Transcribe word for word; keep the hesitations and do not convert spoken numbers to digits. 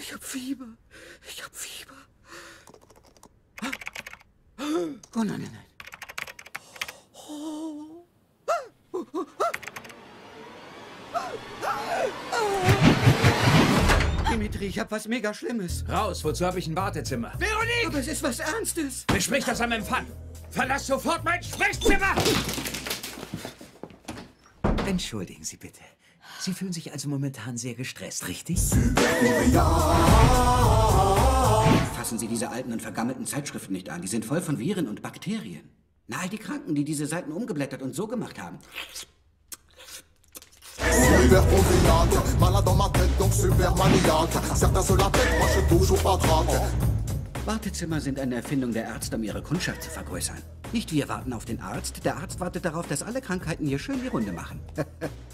Ich hab Fieber. Ich hab Fieber. Oh nein, nein, nein. Dimitri, ich hab was mega Schlimmes. Raus, wozu habe ich ein Wartezimmer? Veronique! Aber es ist was Ernstes. Besprich das am Empfang. Verlass sofort mein Sprechzimmer! Entschuldigen Sie bitte. Sie fühlen sich also momentan sehr gestresst, richtig? Fassen Sie diese alten und vergammelten Zeitschriften nicht an. Die sind voll von Viren und Bakterien. Na, all die Kranken, die diese Seiten umgeblättert und so gemacht haben. Wartezimmer sind eine Erfindung der Ärzte, um ihre Kundschaft zu vergrößern. Nicht wir warten auf den Arzt, der Arzt wartet darauf, dass alle Krankheiten hier schön die Runde machen.